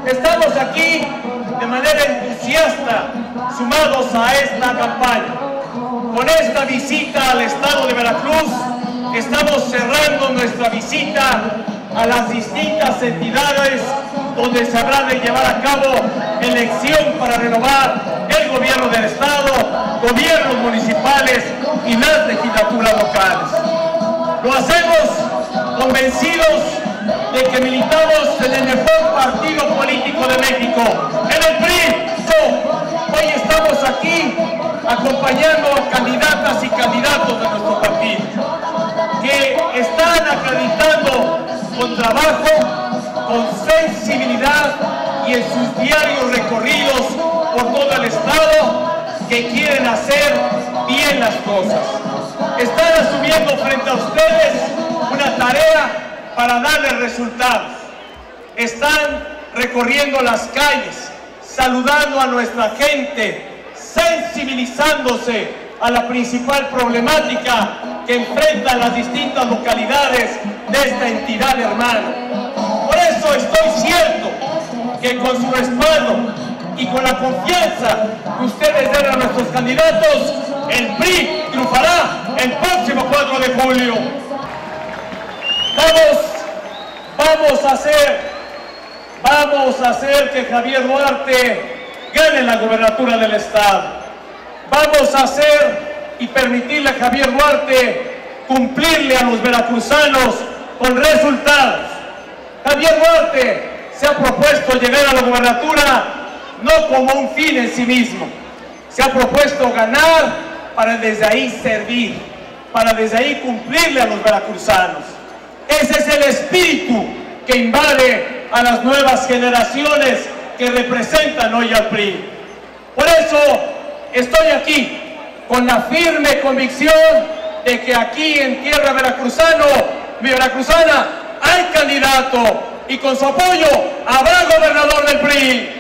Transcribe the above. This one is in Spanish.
Estamos aquí de manera entusiasta, sumados a esta campaña. Con esta visita al estado de Veracruz, estamos cerrando nuestra visita a las distintas entidades donde se habrá de llevar a cabo elección para renovar el gobierno del estado, gobiernos municipales y las legislaturas locales. Lo hacemos convencidos de que militamos en el mejor partido político de México, en el PRI. Hoy estamos aquí acompañando a candidatas y candidatos de nuestro partido, que están acreditando con trabajo, con sensibilidad y en sus diarios recorridos por todo el estado, que quieren hacer bien las cosas. Están asumiendo frente a ustedes una tarea para darles resultados. Están recorriendo las calles, saludando a nuestra gente, sensibilizándose a la principal problemática que enfrentan las distintas localidades de esta entidad hermana. Por eso estoy cierto que con su respaldo y con la confianza que ustedes den a nuestros candidatos, el PRI triunfará el próximo 4 de julio. Vamos a hacer que Javier Duarte gane la gobernatura del estado. Vamos a hacer y permitirle a Javier Duarte cumplirle a los veracruzanos con resultados. Javier Duarte se ha propuesto llegar a la gobernatura no como un fin en sí mismo. Se ha propuesto ganar para desde ahí servir, para desde ahí cumplirle a los veracruzanos. Ese es el espíritu que invade a las nuevas generaciones que representan hoy al PRI. Por eso estoy aquí con la firme convicción de que aquí en tierra veracruzana hay candidato y con su apoyo habrá gobernador del PRI.